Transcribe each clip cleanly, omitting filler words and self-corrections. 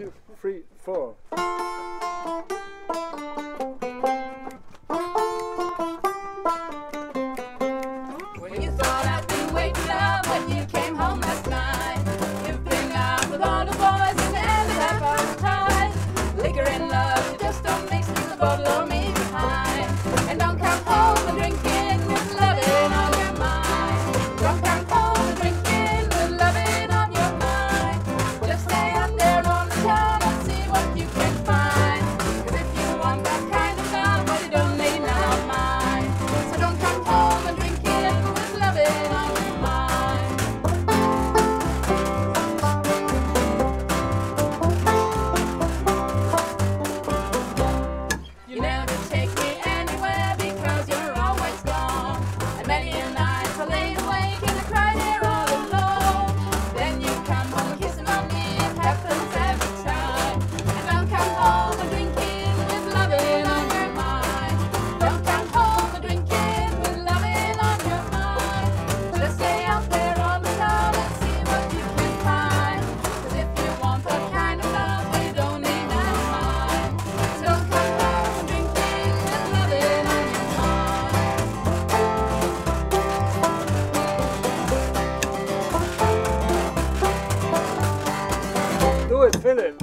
2, 3, 4. When you thought I'd been waiting love when you came home last night, you've been out with all the boys and ended up on the tide. Liquor and love, you just don't mix the bottle or me behind. And don't come home and drinking with lovin' on your mind. Don't come home and drinking with lovin' on your mind. Just stay out there on the town and see what you can find. 'Cause if you want that kind of love, well, you don't need none of mine. So don't come home and drinking with lovin' on your mind. You never take me anywhere because you're always gone. And many a night I lay awake and I cried here all alone. Then you come home kissing on me, it happens every time. And don't come home and drinking with lovin' on your mind. Don't come home and drinking with lovin' on your mind. Just stay out there on the town and see what you can find. 'Cause if you want that kind of love, well, you don't need none of mine. So don't come home and drinking with lovin' on your mind. Do it, Philipp.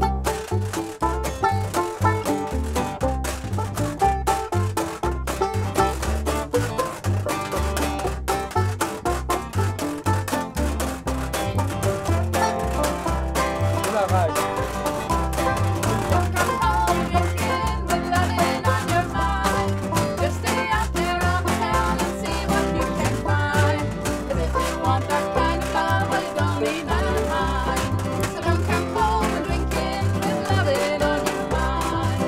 Unerreicht. Don't come home drinking with lovin' on your mind. Just stay out there on the town and see what you can find. 'Cause if you want that kind of love, well, you don't need none of mine. So don't come home and drinking with lovin' on your mind.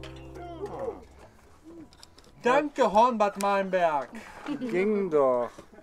Danke, Hornbad Meinberg. Ging doch.